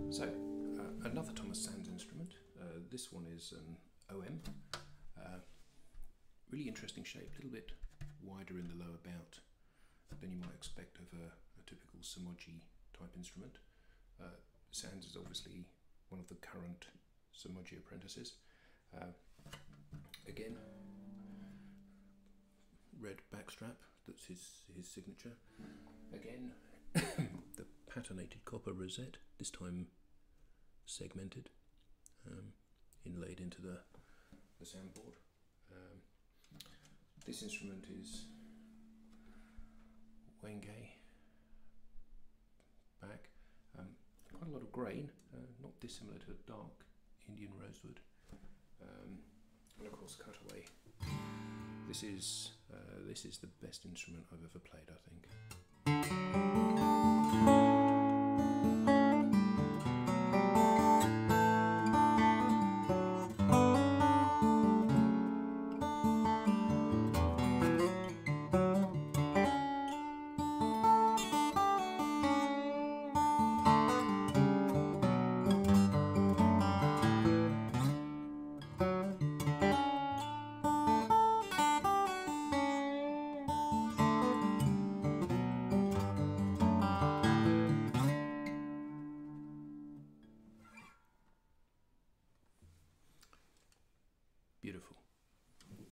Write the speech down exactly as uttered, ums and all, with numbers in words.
So, uh, another Thomas Sands instrument. Uh, this one is an O M. Uh, really interesting shape, a little bit wider in the lower bout than you might expect of a, a typical Somogyi type instrument. Uh, Sands is obviously one of the current Somogyi apprentices. Uh, again, red backstrap, that's his, his signature. Again, the patinated copper rosette, this time segmented, um, inlaid into the, the soundboard. Um, this instrument is wenge back, um, quite a lot of grain, uh, not dissimilar to a dark Indian rosewood, um, and of course cutaway. This is uh, this is the best instrument I've ever played, I think.